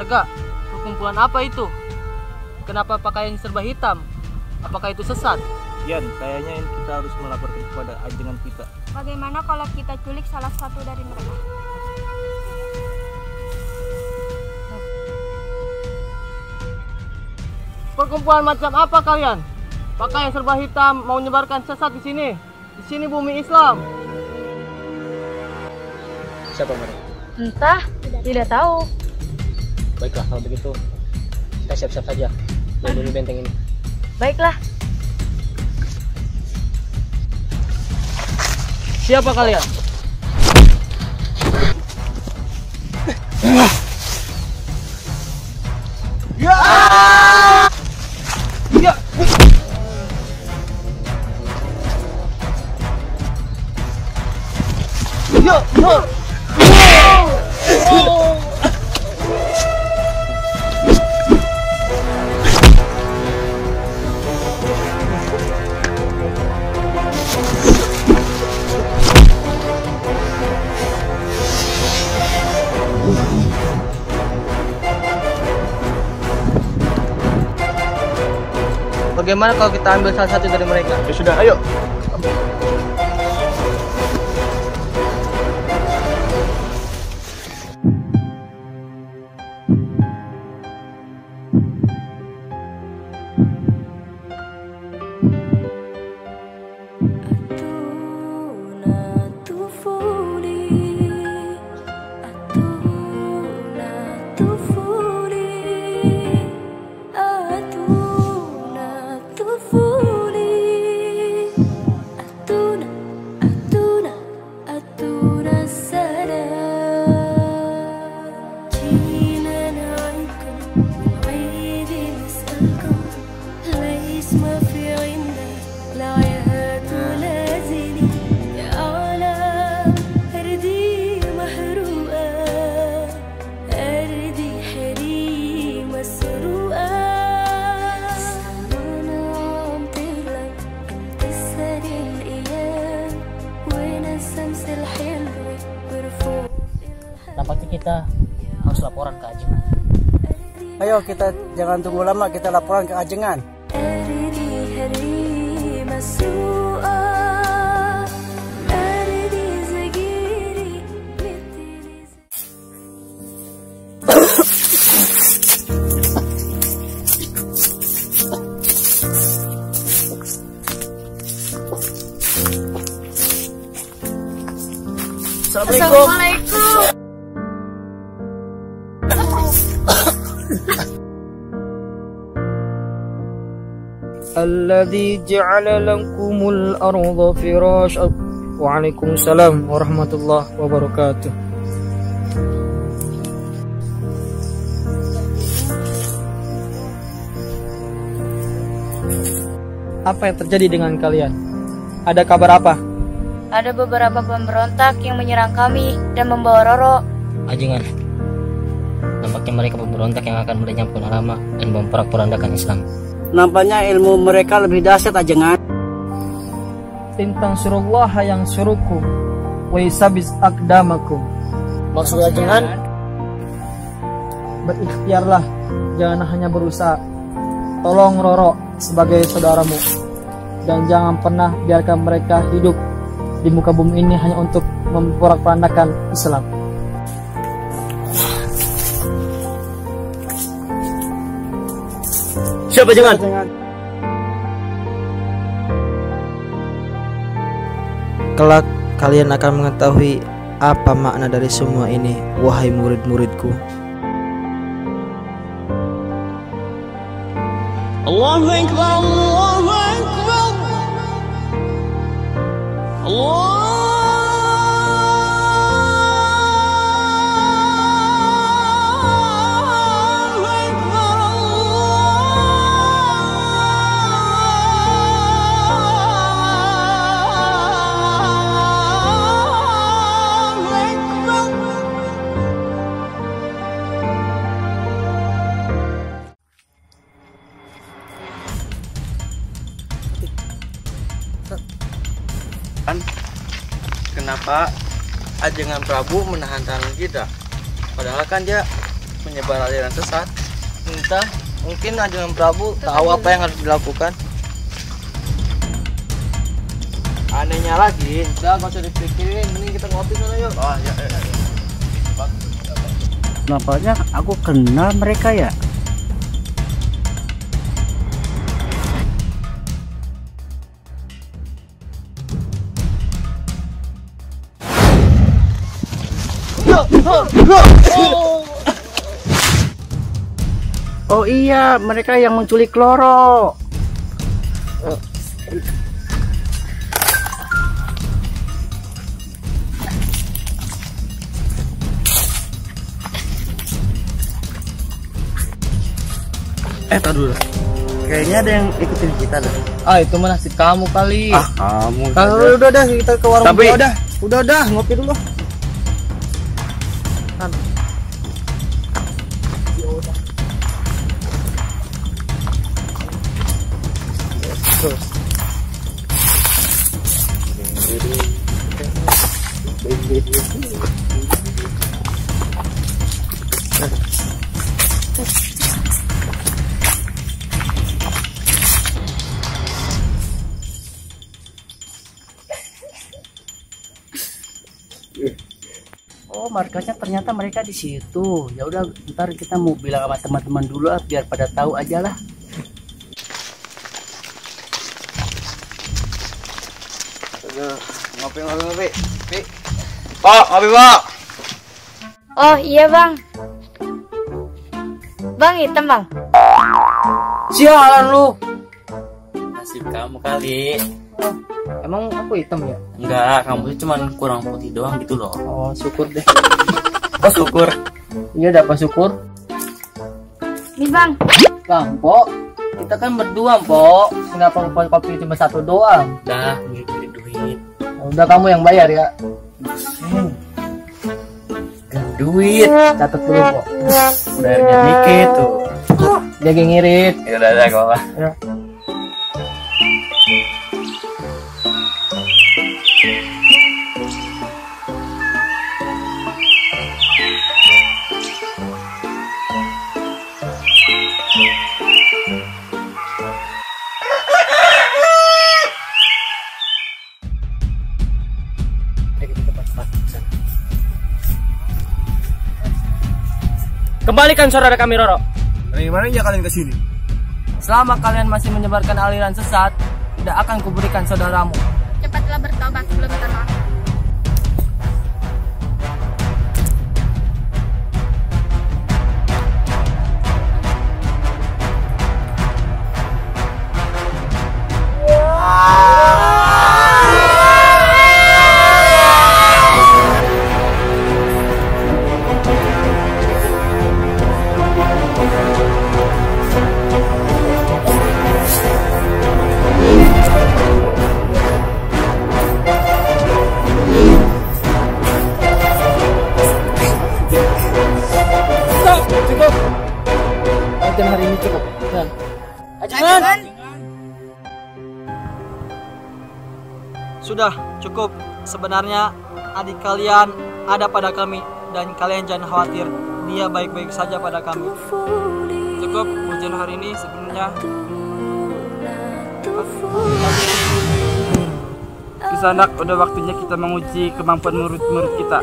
Warga, perkumpulan apa itu? Kenapa pakaian serba hitam? Apakah itu sesat? Yan, kayaknya kita harus melaporkan kepada ajengan kita. Bagaimana kalau kita culik salah satu dari mereka? Perkumpulan macam apa kalian? Pakaian serba hitam mau menyebarkan sesat di sini. Di sini bumi Islam. Siapa mereka? Entah, tidak tahu. Baiklah, kalau begitu kita siap-siap saja melindungi benteng ini. Baiklah. Siapa kalian? Bagaimana kalau kita ambil salah satu dari mereka? Ya sudah, ayo. Nampaknya kita harus laporan ke ajengan. Ayo kita jangan tunggu lama, kita laporan ke ajengan. Assalamualaikum. Alladzi ja'ala lakumul arda firasya. Waalaikumsalam warahmatullahi wabarakatuh. Apa yang terjadi dengan kalian? Ada kabar apa? Ada beberapa pemberontak yang menyerang kami dan membawa Roro. Ajengan, nampaknya mereka pemberontak yang akan melenyapkan agama dan memporak-porandakan Islam. Nampaknya ilmu mereka lebih dahsyat, ajengan. Tentang surullah yang surukum wa yusabis akdamakum. Maksud ajengan? Berikhtiarlah, jangan hanya berusaha. Tolong Roro sebagai saudaramu, dan jangan pernah biarkan mereka hidup di muka bumi ini hanya untuk memporak-porandakan Islam. Siapa jangan? Kelak kalian akan mengetahui apa makna dari semua ini, wahai murid-muridku. Allahu Akbar, Allahu Akbar, Allah. Kenapa ajengan Prabu menahan tangan kita? Padahal kan dia menyebar aliran sesat? Entah, mungkin Ajeng Prabu tahu apa yang harus dilakukan. Anehnya lagi, udah gak usah dipikirin, mending kita ngopi sana yuk. Oh ya. Nampaknya aku kenal mereka ya. Oh iya, mereka yang menculik Loro. Tar dulu. Kayaknya ada yang ikutin kita deh. Ah, itu mah nasib kamu kali. Ah, kamu. Kalau udah dah kita ke warung gua udah ngopi dulu. Oh, markasnya ternyata mereka di situ. Ya udah, ntar kita mau bilang sama teman-teman dulu biar pada tahu aja lah. Ngopi. Pak, ngopi Pak. Oh iya bang. Bang hitam bang. Sialan lu. Nasib kamu kali. Emang aku hitam ya? Enggak, kamu tuh cuman kurang putih doang gitu loh. Oh, syukur deh. Oh syukur. Iya, dapat syukur. Nih bang. Bang, Pok. Kita kan berdua, Pok. Kenapa kopi cuma satu doang? Dah, ngirim duit. Udah kamu yang bayar ya. Duit. Catat dulu, Pok. Bayarnya dikit tuh. Jaga ngirit. Ya udah gak apa-apa. Ya. Kembalikan saudara kami Roro. Dari mananya kalian ke sini? Selama kalian masih menyebarkan aliran sesat, tidak akan kuberikan saudaramu. Cepatlah bertobat sebelum terlambat. Dan hari ini cukup. Dan Jangan. sudah cukup. Sebenarnya adik kalian ada pada kami dan kalian jangan khawatir. Dia baik-baik saja pada kami. Cukup ujian hari ini sebenarnya. Kisanak, udah waktunya kita menguji kemampuan murid-murid kita.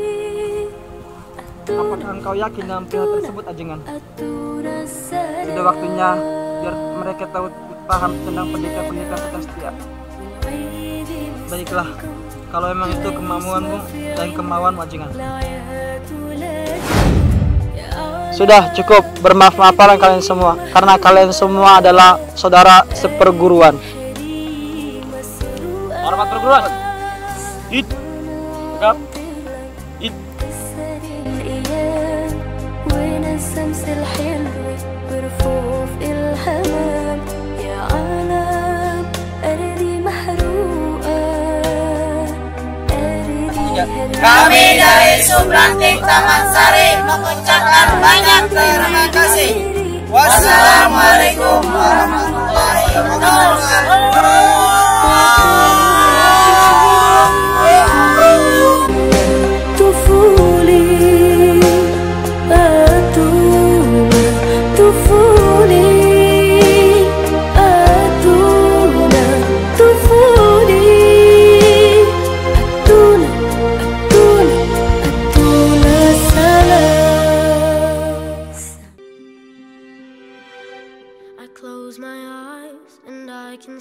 Apakah engkau yakin dalam pihak tersebut, Ajengan? Sudah waktunya biar mereka tahu paham tentang pendekar-pendekar setia. Baiklah, kalau memang itu kemampuanmu dan kemauanmu, Ajengan. Sudah cukup, bermaaf-maafan kalian semua, karena kalian semua adalah saudara seperguruan. Hormat perguruan. It. Tegap. It. الشمس الحلوة برفوف الهمام يا عالم أرضي محروقة Kami dari Subrantik Taman Sari mengucapkan banyak terima kasih. Wassalamualaikum warahmatullahi wabarakatuh. طفولي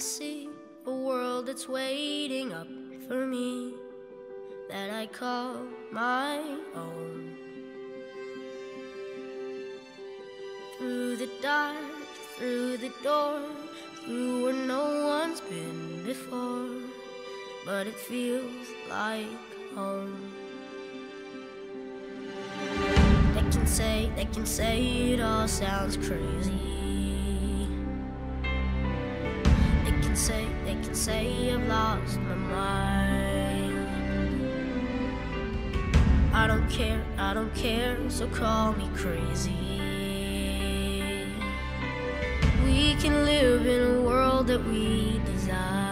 see a world that's waiting up for me, that I call my own. Through the dark, through the door, through where no one's been before, but it feels like home. They can say it all sounds crazy. They can say I've lost my mind. I don't care, so call me crazy. We can live in a world that we desire.